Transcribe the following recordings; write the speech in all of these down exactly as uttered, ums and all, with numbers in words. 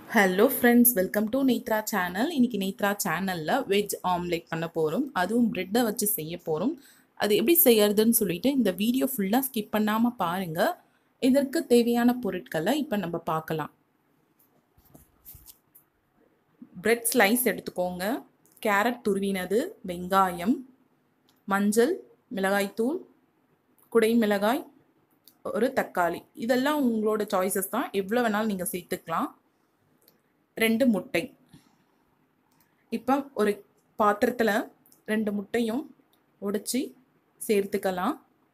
Hello friends, welcome to Netra channel. இன்னைக்கு நேத்ரா சேனலில் veg omelette பண்ண போகிறோம். அதுவும் ப்ரெட்டை வச்சு செய்ய போகிறோம். அது எப்படி செய்யறதுன்னு சொல்லிட்டு இந்த வீடியோ ஃபுல்லாக ஸ்கிப் பண்ணாமல் பாருங்கள். இதற்கு தேவையான பொருட்களை இப்போ நம்ம பார்க்கலாம். பிரெட் ஸ்லைஸ் எடுத்துக்கோங்க, கேரட் துருவினது, வெங்காயம், மஞ்சள், மிளகாய்த்தூள், குடை மிளகாய், ஒரு தக்காளி. இதெல்லாம் உங்களோட சாய்ஸஸ் தான், எவ்வளோ வேணாலும் நீங்கள் சேர்த்துக்கலாம். ரெண்டு முட்டை. இப்போ ஒரு பாத்திரத்தில் ரெண்டு முட்டையும் உடைச்சி சேர்த்துக்கலாம்.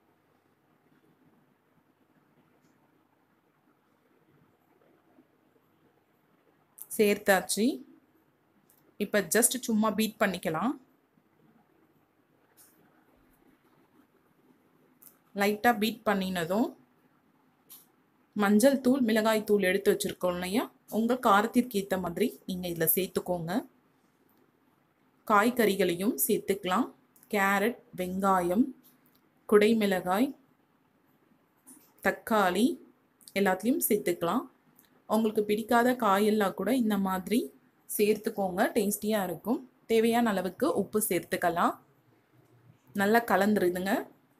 சேர்த்தாச்சு. இப்போ ஜஸ்ட் சும்மா பீட் பண்ணிக்கலாம். லைட்டாக பீட் பண்ணினதும் மஞ்சள் தூள், மிளகாய் தூள் எடுத்து வச்சுருக்கோம் இல்லையா, உங்கள் காரத்திற்கு ஏற்ற மாதிரி நீங்கள் இதில் சேர்த்துக்கோங்க. காய்கறிகளையும் சேர்த்துக்கலாம். கேரட், வெங்காயம், குடை மிளகாய், தக்காளி எல்லாத்தையும் சேர்த்துக்கலாம். உங்களுக்கு பிடிக்காத காயெல்லாம் கூட இந்த மாதிரி சேர்த்துக்கோங்க, டேஸ்டியாக இருக்கும். தேவையான அளவுக்கு உப்பு சேர்த்துக்கலாம். நல்லா கலந்துருதுங்க.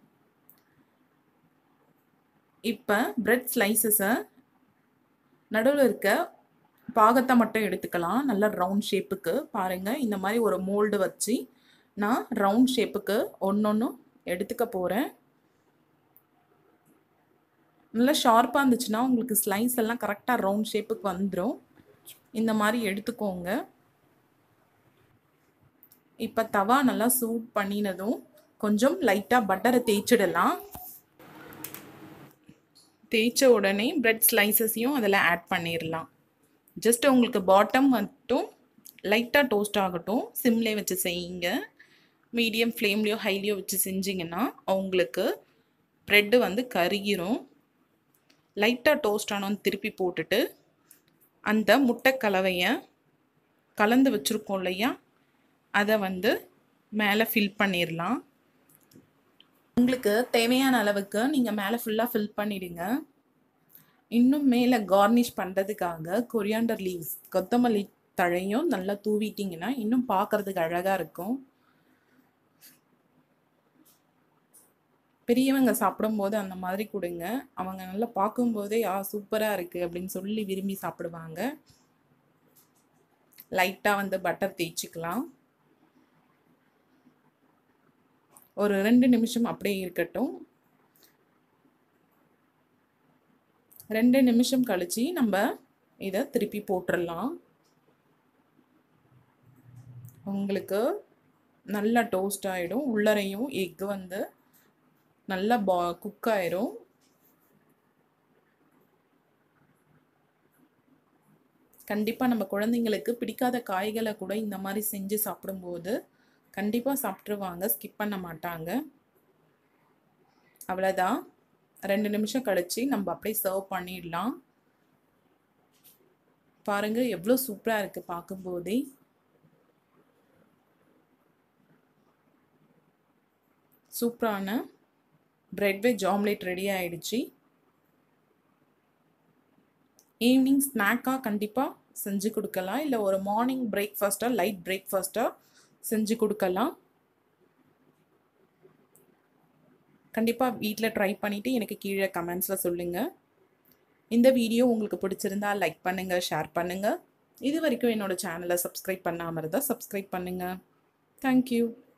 இப்போ பிரெட் ஸ்லைசஸை நடுவில் இருக்க பாகத்தை மட்டும் எடுத்துக்கலாம். நல்லா ரவுண்ட் ஷேப்புக்கு பாருங்கள். இந்த மாதிரி ஒரு மோல்டு வச்சு நான் ரவுண்ட் ஷேப்புக்கு ஒன்று ஒன்றும் எடுத்துக்க போகிறேன். நல்லா ஷார்ப்பாக இருந்துச்சுன்னா உங்களுக்கு ஸ்லைஸ் எல்லாம் கரெக்டாக ரவுண்ட் ஷேப்புக்கு வந்துடும். இந்த மாதிரி எடுத்துக்கோங்க. இப்போ தவா நல்லா சூட் பண்ணினதும் கொஞ்சம் லைட்டாக பட்டரை தேய்ச்சிடலாம். தேய்ச்ச உடனே பிரெட் ஸ்லைசஸையும் அதில் ஆட் பண்ணிடலாம். ஜஸ்ட் உங்களுக்கு பாட்டம் மட்டும் லைட்டாக டோஸ்ட் ஆகட்டும். சிம்லேயே வச்சு செய்யுங்க. மீடியம் ஃப்ளேம்லேயோ ஹைலியோ வச்சு செஞ்சிங்கன்னா உங்களுக்கு ப்ரெட்டு வந்து கருகிரும். லைட்டாக டோஸ்ட் ஆனோன்னு திருப்பி போட்டுட்டு அந்த முட்டை கலவையை கலந்து வச்சுருக்கோம் இல்லையா, அதை வந்து மேலே ஃபில் பண்ணிடலாம். உங்களுக்கு தேவையான அளவுக்கு நீங்கள் மேலே ஃபுல்லாக ஃபில் பண்ணிவிடுங்க. இன்னும் மேலே கார்னிஷ் பண்ணுறதுக்காக கொரியாண்டர் லீவ்ஸ், கொத்தமல்லி தழையும் நல்லா தூவிட்டிங்கன்னா இன்னும் பார்க்குறதுக்கு அழகாக இருக்கும். பெரியவங்க சாப்பிடும்போது அந்த மாதிரி கொடுங்க. அவங்க நல்லா பார்க்கும்போதே ஆ சூப்பராக இருக்குது அப்படின்னு சொல்லி விரும்பி சாப்பிடுவாங்க. லைட்டாக வந்து பட்டர் தேய்ச்சிக்கலாம். ஒரு ரெண்டு நிமிஷம் அப்படியே இருக்கட்டும். ரெண்டு நிமிஷம் கழிச்சு நம்ம இதை திருப்பி போட்டுடலாம். உங்களுக்கு நல்லா டோஸ்ட் ஆகிடும். உள்ளரையும் எக் வந்து நல்லா பா குக் ஆயிரும். கண்டிப்பாக நம்ம குழந்தைங்களுக்கு பிடிக்காத காய்களை கூட இந்த மாதிரி செஞ்சு சாப்பிடும்போது கண்டிப்பாக சாப்பிட்ருவாங்க, ஸ்கிப் பண்ண மாட்டாங்க. அவ்வளோதான். ரெண்டு நிமிஷம் கழிச்சு நம்ம அப்படியே சர்வ் பண்ணிடலாம். பாருங்கள் எவ்வளோ சூப்பராக இருக்குது பார்க்கும்போதே. சூப்பரான பிரெட் வெஜ் ஆம்லேட் ரெடி ஆகிடுச்சு. ஈவினிங் ஸ்நாக்காக கண்டிப்பாக செஞ்சு கொடுக்கலாம். இல்லை ஒரு மார்னிங் பிரேக்ஃபாஸ்ட்டாக, லைட் பிரேக்ஃபாஸ்ட்டாக செஞ்சு கொடுக்கலாம். கண்டிப்பாக வீட்டில் ட்ரை பண்ணிவிட்டு எனக்கு கீழே கமெண்ட்ஸில் சொல்லுங்கள். இந்த வீடியோ உங்களுக்கு பிடிச்சிருந்தா லைக் பண்ணுங்கள், ஷேர் பண்ணுங்கள். இது வரைக்கும் என்னோடய சேனலை சப்ஸ்கிரைப் பண்ணாமல் இருந்தால் சப்ஸ்கிரைப் பண்ணுங்கள். தேங்க்யூ.